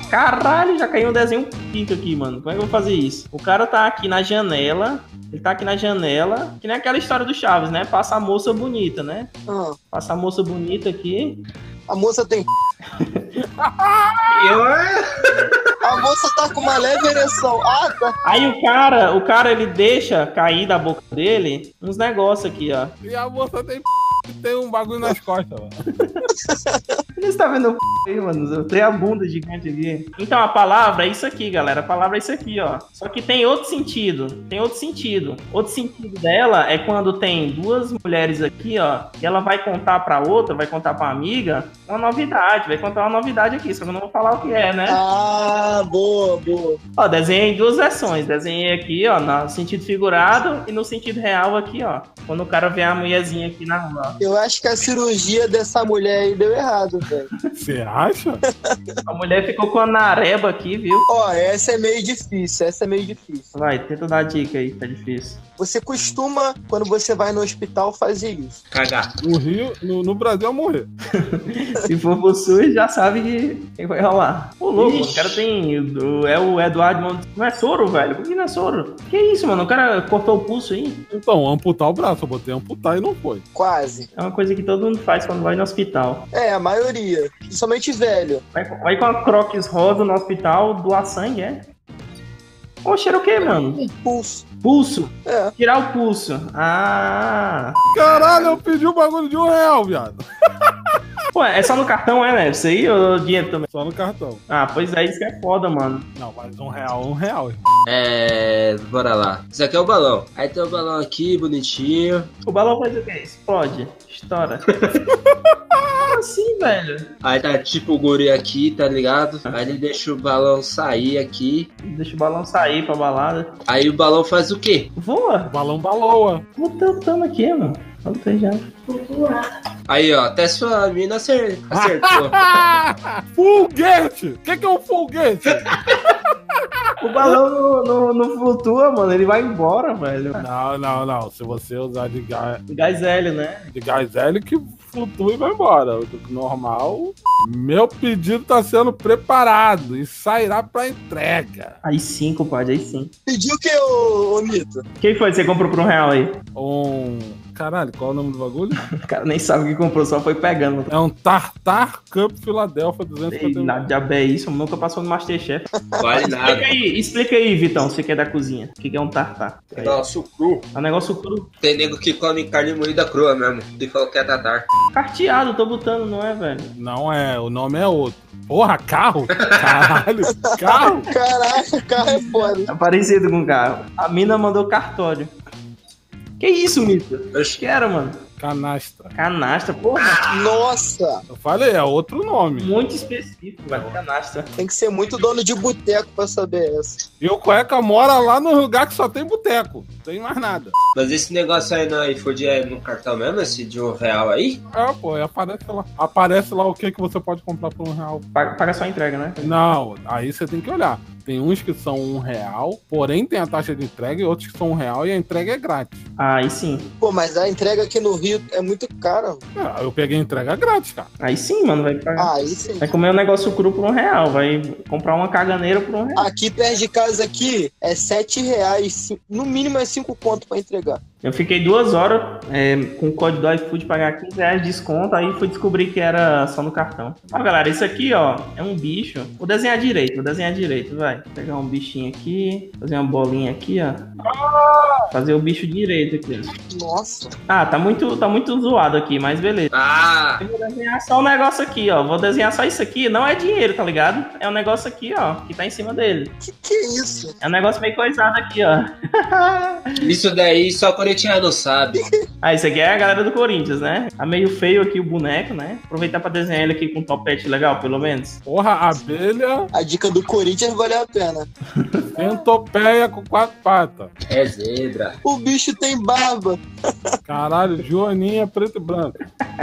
Caralho, já caiu um desenho pica aqui, mano. Como é que eu vou fazer isso? O cara tá aqui na janela. Ele tá aqui na janela. Que nem aquela história do Chaves, né? Passa a moça bonita, né? Passa a moça bonita aqui. A moça tem... A moça tá com uma leve ereção. Ah, tá. Aí o cara, ele deixa cair da boca dele uns negócios aqui, ó. E a moça tem um bagulho nas costas, mano. Você tá vendo o aí, mano? Eu tenho a bunda gigante aqui. Então, a palavra é isso aqui, galera. A palavra é isso aqui, ó. Só que tem outro sentido. Tem outro sentido. Outro sentido dela é quando tem duas mulheres aqui, ó, e ela vai contar pra outra, vai contar pra amiga, uma novidade. Vai contar uma novidade aqui, só que eu não vou falar o que é, né? Ah, boa, boa. Ó, desenhei duas versões. Desenhei aqui, ó, no sentido figurado e no sentido real aqui, ó. Quando o cara vê a mulherzinha aqui na rua. Eu acho que a cirurgia dessa mulher aí deu errado, velho. Você acha? A mulher ficou com a nareba aqui, viu? Ó, essa é meio difícil, Vai, tenta dar a dica aí, tá difícil. Você costuma, quando você vai no hospital, fazer isso? Cagar. No Rio, no Brasil, eu morrer. Se for pro SUS, já sabe que vai rolar. Ô, louco, o cara tem... É o Eduardo... Não é soro, velho? Por que não é soro? Que isso, mano? O cara cortou o pulso aí? Então, amputar o braço. Eu botei amputar e não foi. Quase. É uma coisa que todo mundo faz quando vai no hospital. É, a maioria. Principalmente velho. Vai com a crocs rosa no hospital, doar sangue, é? Oxe, era o que, mano? Pulso. Pulso? É. Tirar o pulso. Ah. Caralho, eu pedi um bagulho de R$1, viado. Pô, é só no cartão, é, né? Isso aí ou dinheiro também? Só no cartão. Ah, pois é, isso que é foda, mano. Não, mas R$1. Bora lá. Isso aqui é o balão. Aí tem o balão aqui, bonitinho. O balão faz o quê? Explode. Estoura. Como assim, velho? Aí tá tipo o guri aqui, tá ligado? Aí ele deixa o balão sair aqui. Deixa o balão sair pra balada. Aí o balão faz o quê? Voa. O balão baloa. Tamo aqui, mano. Falei já. Aí, ó, até sua mina acertou. Foguete! O que é um foguete? O balão não flutua, mano. Ele vai embora, velho. Não. Se você usar de Gás hélio, né? De gás hélio que flutua e vai embora. O normal. Meu pedido tá sendo preparado e sairá pra entrega. Aí sim, compadre, aí sim. Pediu o que, ô Mito? Quem foi que você comprou por R$1 aí? Caralho, qual é o nome do bagulho? O cara nem sabe o que comprou, só foi pegando. É um Tartar Cup Philadelphia 250. Nada de abé isso, nunca passou no Masterchef. Vale nada. Explica aí, Vitão, você que é da cozinha. O que é um tartar? Negócio cru. É um negócio cru. Tem nego que come carne moída crua mesmo. E falou que é tatar. Carteado, tô botando, não é, velho? Não é, o nome é outro. Porra, carro? Caralho, carro? Caraca, carro é foda. É parecido com carro. A mina mandou cartório. Que isso, Mito? Oxi. Que era, mano? Canastra. Canastra, porra. Nossa. Eu falei, é outro nome. Muito específico, velho. Canastra. Tem que ser muito dono de boteco pra saber essa. E o Cueca mora lá no lugar que só tem boteco. Não tem mais nada. Mas esse negócio aí no iFood é no cartão mesmo, esse de R$1 aí? É, pô, aparece lá. Aparece lá o que você pode comprar por R$1. Paga só a entrega, né? Não, aí você tem que olhar. Tem uns que são R$1, porém tem a taxa de entrega, e outros que são R$1 e a entrega é grátis. Aí sim. Pô, mas a entrega aqui no Rio é muito cara. Eu peguei a entrega grátis, cara. Aí sim, mano, vai pagar. Aí sim. Vai comer um negócio cru por R$1. Vai comprar uma caganeira por R$1. Aqui perto de casa aqui é R$7. No mínimo é 5 conto pra entregar. Eu fiquei 2 horas com o código do iFood pagar R$15 de desconto, aí fui descobrir que era só no cartão. Ó, galera, isso aqui, ó, é um bicho. Vou desenhar direito, vai. Vou pegar um bichinho aqui, fazer uma bolinha aqui, ó. Fazer o bicho direito aqui. Nossa. Ah, tá muito zoado aqui, mas beleza. Ah! Eu vou desenhar só um negócio aqui, ó. Vou desenhar só isso aqui. Não é dinheiro, tá ligado? É um negócio aqui, ó, que tá em cima dele. Que é isso? É um negócio meio coisado aqui, ó. Isso daí só corintiano sabe. Ah, isso aqui é a galera do Corinthians, né? Tá meio feio aqui o boneco, né? Aproveitar pra desenhar ele aqui com um topete legal, pelo menos. Porra, abelha, A dica do Corinthians valeu a pena. centopeia com 4 patas. É zebra. O bicho tem barba. Caralho, Joaninha preto e branco.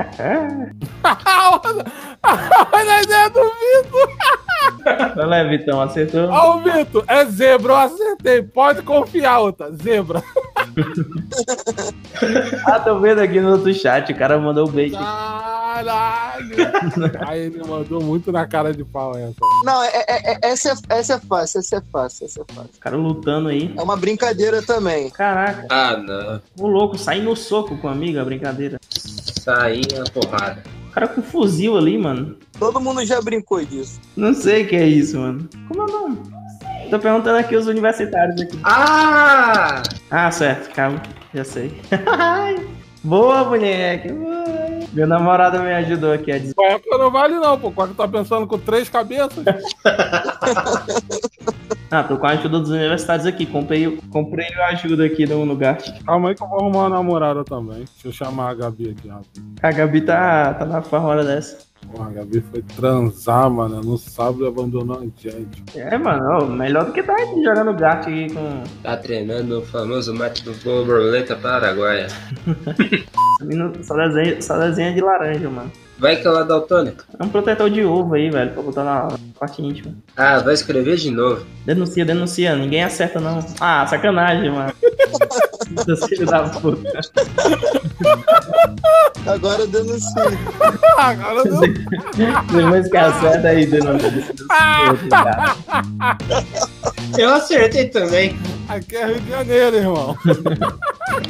Olha a ideia do Vitor. Olha, Vitão, acertou. Ó, o Vitor, é zebra, eu acertei. Pode confiar, outra. Zebra. Ah, tô vendo aqui no outro chat, o cara mandou o bait. Ah, caralho. Aí ele mandou muito na cara de pau essa. Não, essa é fácil, essa é fácil. Os caras lutando aí. É uma brincadeira também. Caraca. Ah, não. O louco, sair no soco com a amiga, brincadeira. Saí na porrada. O cara com fuzil ali, mano. Todo mundo já brincou disso. Não sei o que é isso, mano. Como é o nome? Tô perguntando aqui os universitários aqui. Ah! Ah, certo, calma. Já sei. Boa, boneca. Boa. Meu namorado me ajudou aqui a dizer. Quaca não vale não, pô. Quaca tá pensando com 3 cabeças. Ah, tô com a ajuda dos universitários aqui. Comprei a ajuda aqui no lugar. Calma aí que eu vou arrumar uma namorada também. Deixa eu chamar a Gabi aqui, rapaz. A Gabi tá na forma hora dessa. Porra, a Gabi foi transar, mano. No sábado abandonou a gente. É, mano, melhor do que tá aqui jogando Gart aqui com. Tá treinando o famoso mate do borboleta paraguaia. Só desenha de laranja, mano. Vai que ela dá o tônico. É um protetor de ovo aí, velho, pra botar na parte íntima. Ah, vai escrever de novo. Denuncia. Ninguém acerta, não. Ah, sacanagem, mano. Seus filhos da puta. Agora denuncia. Agora não. Depois que acerta aí, denuncia. Eu acertei também. Aqui é Rio de Janeiro, irmão.